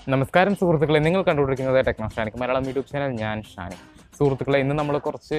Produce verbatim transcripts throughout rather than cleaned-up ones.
നമസ്കാരം സുഹൃത്തുക്കളെ, നിങ്ങൾ കണ്ടുകൊണ്ടിരിക്കുന്നത് techno Shanik Malayalam YouTube channel. ഞാൻ ഷാനിക്. സുഹൃത്തുക്കളെ, ഇന്ന് നമ്മൾ കുറച്ച്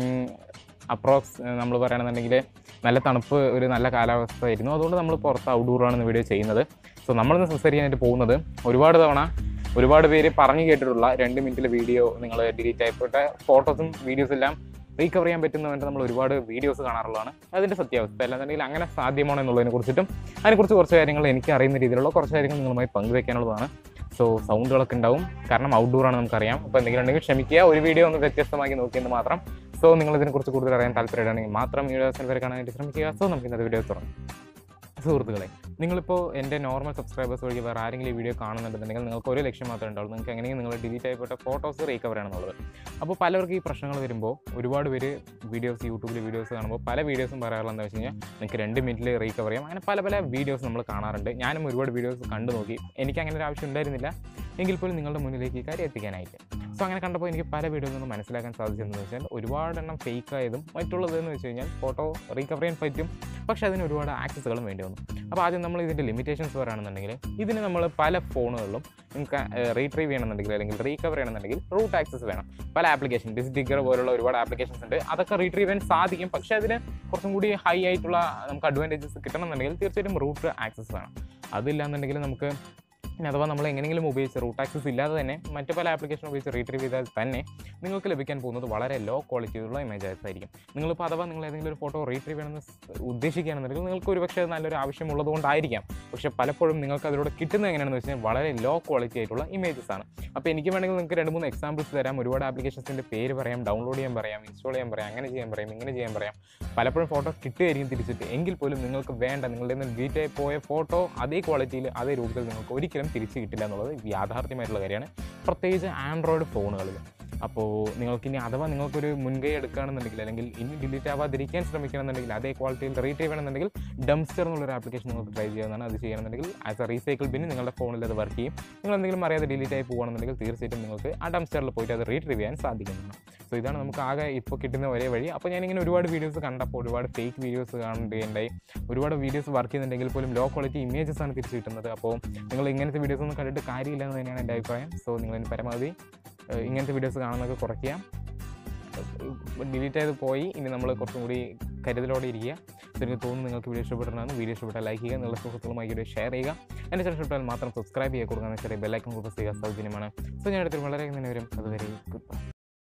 അപ്രോക്സ് നമ്മൾ പറയുകയാണെന്നുണ്ടെങ്കിൽ നല്ല തണുപ്പ്, ഒരു നല്ല കാലാവസ്ഥ ആയിരുന്നു. അതുകൊണ്ട് നമ്മൾ പുറത്ത് ഔട്ട്ഡോറാണ് വീഡിയോ ചെയ്യുന്നത്. സോ നമ്മളിന്ന് സക്സസ് ചെയ്യാനായിട്ട് പോകുന്നത്, ഒരുപാട് തവണ ഒരുപാട് പേര് പറഞ്ഞു കേട്ടിട്ടുള്ള രണ്ട് മിനിറ്റിലെ വീഡിയോ നിങ്ങൾ ഡിലീറ്റ് ആയിപ്പോട്ട ഫോട്ടോസും വീഡിയോസും എല്ലാം റീകവർ ചെയ്യാൻ പറ്റുന്നവൻ്റെ നമ്മൾ ഒരുപാട് വീഡിയോസ് കാണാറുള്ളതാണ്. അതിൻ്റെ സത്യാവസ്ഥ അല്ലാന്നുണ്ടെങ്കിൽ അങ്ങനെ സാധ്യമാണോ എന്നുള്ളതിനെ കുറിച്ചിട്ടും അതിനെക്കുറിച്ച് കുറച്ച് കാര്യങ്ങൾ എനിക്ക് അറിയുന്ന രീതിയിലുള്ള കുറച്ച് കാര്യങ്ങൾ നിങ്ങളുമായി പങ്കുവയ്ക്കാനുള്ളതാണ്. സോ സൗണ്ടുകളൊക്കെ ഉണ്ടാവും, കാരണം ഔട്ട്ഡോറാണ് നമുക്കറിയാം. അപ്പോൾ എന്തെങ്കിലും ഉണ്ടെങ്കിൽ ക്ഷമിക്കുക, ഒരു വീഡിയോ ഒന്ന് വ്യത്യസ്തമാക്കി നോക്കിയെന്ന് മാത്രം. സോ നിങ്ങൾ ഇതിനെക്കുറിച്ച് കൂടുതൽ അറിയാൻ താല്പര്യമാണെങ്കിൽ മാത്രം ഈ വീഡിയോസിന് വരെ കാണാനായിട്ട് ശ്രമിക്കുക. സോ നമുക്ക് ഇന്നത്തെ വീഡിയോ തുടങ്ങാം. സുഹൃത്തുക്കളെ, നിങ്ങളിപ്പോൾ എൻ്റെ നോർമൽ സബ്സ്ക്രൈബേഴ്സ് വഴി വേറെ ആരെങ്കിലും ഈ വീഡിയോ കാണുന്നുണ്ടെന്നുണ്ടെങ്കിൽ നിങ്ങൾക്ക് ഒരു ലക്ഷ്യം മാത്രമേ ഉണ്ടാവുള്ളൂ. നിങ്ങൾക്ക് എങ്ങനെയും നിങ്ങൾ ഡിലീറ്റ് ആയിപ്പോട്ട ഫോട്ടോസ് റീകവർ ചെയ്യണമെന്നുള്ളത്. അപ്പോൾ പലർക്കും ഈ പ്രശ്നങ്ങൾ വരുമ്പോൾ ഒരുപാട് പേര് വീഡിയോസ് യൂട്യൂബിൽ വീഡിയോസ് കാണുമ്പോൾ പല വീഡിയോസും പറയാറുള്ളത് എന്താ വെച്ച് കഴിഞ്ഞാൽ നിങ്ങൾക്ക് രണ്ട് മിനിറ്റിൽ റീകവർ ചെയ്യാം. അങ്ങനെ പല പല വീഡിയോസ് നമ്മൾ കാണാറുണ്ട്. ഞാനും ഒരുപാട് വീഡിയോസ് കണ്ടു നോക്കി. എനിക്ക് അങ്ങനെ ഒരു ആവശ്യം ഉണ്ടായിരുന്നില്ല, എങ്കിൽ പോലും നിങ്ങളുടെ മുന്നിലേക്ക് ഈ കാര്യം എത്തിക്കാനായിട്ട്. സോ അങ്ങനെ കണ്ടപ്പോൾ എനിക്ക് പല വീഡിയോയിൽ നിന്ന് മനസ്സിലാക്കാൻ സാധിച്ചതെന്ന് വെച്ചാൽ ഒരുപാടെണ്ണം ഫേക്ക് ആയതും മറ്റുള്ളതെന്ന് വെച്ച് കഴിഞ്ഞാൽ ഫോട്ടോ റീകവർ ചെയ്യാൻ പറ്റും, പക്ഷേ അതിന് ഒരുപാട് ആക്സസുകളും വേണ്ടി വന്നു. അപ്പോൾ ആദ്യം നമ്മൾ ഇതിൻ്റെ ലിമിറ്റേഷൻസ് പറയുകയാണെന്നുണ്ടെങ്കിൽ, ഇതിന് നമ്മൾ പല ഫോണുകളിലും നിങ്ങൾക്ക് റീട്രീവ് ചെയ്യണമെന്നുണ്ടെങ്കിൽ അല്ലെങ്കിൽ റീകവർ ചെയ്യണമെന്നുണ്ടെങ്കിൽ റൂട്ട് ആക്സസ് വേണം. പല ആപ്ലിക്കേഷൻ ഡിസ്റ്റിക്കർ പോലുള്ള ഒരുപാട് ആപ്ലിക്കേഷൻസ് ഉണ്ട്. അതൊക്കെ റീട്രീവ് ചെയ്യാൻ സാധിക്കും, പക്ഷേ അതിന് കുറച്ചും കൂടി ഹൈ ആയിട്ടുള്ള നമുക്ക് അഡ്വാൻറ്റേജസ് കിട്ടണമെന്നുണ്ടെങ്കിൽ തീർച്ചയായിട്ടും റൂട്ട് ആക്സസ് വേണം. അതില്ലാന്നുണ്ടെങ്കിൽ നമുക്ക് അഥവാ നമ്മൾ എങ്ങനെയെങ്കിലും ഉപയോഗിച്ച് റൂട്ട് ആക്സസ് ഇല്ലാതെ തന്നെ മറ്റു പല ആപ്ലിക്കേഷൻ ഉപയോഗിച്ച് റീട്രീവ് ചെയ്താൽ തന്നെ നിങ്ങൾക്ക് ലഭിക്കാൻ പോകുന്നത് വളരെ ലോ ക്വാളിറ്റിയുള്ള ഇമേജസ് ആയിരിക്കും. നിങ്ങളിപ്പോൾ അഥവാ നിങ്ങൾ ഏതെങ്കിലും ഒരു ഫോട്ടോ റീട്രീവ് ചെയ്യണമെന്ന് ഉദ്ദേശിക്കുകയാണെന്നുണ്ടെങ്കിൽ നിങ്ങൾക്ക് ഒരു പക്ഷേ നല്ലൊരു ആവശ്യമുള്ളത് കൊണ്ടായിരിക്കാം, പക്ഷേ പലപ്പോഴും നിങ്ങൾക്ക് അതിലൂടെ കിട്ടുന്നത് എങ്ങനെയാണെന്ന് വെച്ചാൽ വളരെ ലോ ക്വാളിറ്റി ആയിട്ടുള്ള ഇമേജസ് ആണ്. അപ്പോൾ എനിക്ക് വേണമെങ്കിൽ നിങ്ങൾക്ക് രണ്ട് മൂന്ന് എക്സാമ്പിൾസ് തരാം. ഒരുപാട് ആപ്ലിക്കേഷൻസിൻ്റെ പേര് പറയാം, ഡൗൺലോഡ് ചെയ്യാൻ പറയാം, ഇൻസ്റ്റാൾ ചെയ്യാൻ പറയാം, അങ്ങനെ ചെയ്യാൻ പറയാം, ഇങ്ങനെ ചെയ്യാൻ പറയാം. പലപ്പോഴും ഫോട്ടോ കിട്ടുകയായിരിക്കും തിരിച്ചിട്ട്, എങ്കിൽ പോലും നിങ്ങൾക്ക് വേണ്ട നിങ്ങളുടെ നിന്ന് ഡിലീറ്റ് ആയി പോയ ഫോട്ടോ അതേ ക്വാളിറ്റിയിൽ അതേ രൂപത്തിൽ നിങ്ങൾക്ക് ഒരിക്കലും തിരിച്ച് കിട്ടില്ല എന്നുള്ളത് യാഥാർത്ഥ്യമായിട്ടുള്ള കാര്യമാണ്, പ്രത്യേകിച്ച് ആൻഡ്രോയിഡ് ഫോണുകളിൽ. അപ്പോൾ നിങ്ങൾക്കിനി അഥവാ നിങ്ങൾക്കൊരു മുൻകൈ എടുക്കുകയാണെന്നുണ്ടെങ്കിൽ അല്ലെങ്കിൽ ഇനി ഡിലീറ്റ് ആവാതിരിക്കാൻ ശ്രമിക്കണമെന്നുണ്ടെങ്കിൽ അതേ ക്വാളിറ്റിയിൽ റീട്രീവ് ചെയ്യണമെന്നുണ്ടെങ്കിൽ ഡംസ്റ്റർ എന്നുള്ളൊരു ആപ്ലിക്കേഷൻ നിങ്ങൾക്ക് ട്രൈ ചെയ്യാവുന്നതാണ്. അത് ചെയ്യണമെന്നുണ്ടെങ്കിൽ ആസ് എ റീസൈക്കിൾ ബിൻ നിങ്ങളുടെ ഫോണിൽ അത് വർക്ക് ചെയ്യും. നിങ്ങൾ എന്തെങ്കിലും അറിയാതെ ഡിലീറ്റ് ആയി പോകുകയാണെന്നുണ്ടെങ്കിൽ തീർച്ചയായിട്ടും നിങ്ങൾക്ക് ആ ഡംസ്റ്ററിൽ പോയിട്ട് അത് റീട്രീവ് ചെയ്യാൻ സാധിക്കുന്നതാണ്. സോ ഇതാണ് നമുക്ക് ആകെ ഇപ്പോൾ കിട്ടുന്ന ഒരേ വഴി. അപ്പോൾ ഞാനിങ്ങനെ ഒരുപാട് വീഡിയോസ് കണ്ടപ്പോൾ ഒരുപാട് ഫേക്ക് വീഡിയോസ് കാണേണ്ടതായി. ഒരുപാട് വീഡിയോസ് വർക്ക് ചെയ്യുന്നുണ്ടെങ്കിൽ പോലും ലോ ക്വാളിറ്റി ഇമേജസ് ആണ് തിരിച്ച് കിട്ടുന്നത്. അപ്പോൾ നിങ്ങൾ ഇങ്ങനത്തെ വീഡിയോസ് ഒന്നും കണ്ടിട്ട് കാര്യമില്ല എന്ന് തന്നെയാണ് എൻ്റെ അഭിപ്രായം. സോ നിങ്ങൾ പരമാവധി ഇങ്ങനത്തെ വീഡിയോസ് കാണുന്നതൊക്കെ കുറയ്ക്കുക. ഡിലീറ്റ് ചെയ്ത് പോയി ഇനി നമ്മൾ കുറച്ചും കൂടി കരുതലോടെ ഇരിക്കുക. സോ എനിക്ക് തോന്നുന്നു നിങ്ങൾക്ക് വീഡിയോ ഇഷ്ടപ്പെട്ടിട്ടുണ്ടെന്ന്. വീഡിയോ ഇഷ്ടപ്പെട്ടാൽ ലൈക്ക് ചെയ്യുക, നിങ്ങളുടെ സുഹൃത്തുക്കളുമായി വീഡിയോ ഷെയർ ചെയ്യുക. എൻ്റെ ചാനൽ ഇഷ്ടപ്പെട്ടാൽ മാത്രം സബ്സ്ക്രൈബ് ചെയ്യുക, കൊടുക്കുന്ന ചെറിയ ബെല്ലൈക്കൺ പ്രസ് ചെയ്യുക, സൗജന്യമാണ്. സോ ഞാൻ അടുത്തൊരു വളരെ തന്നെ വരും. അതുവരെ ഗുഡ് ബൈ.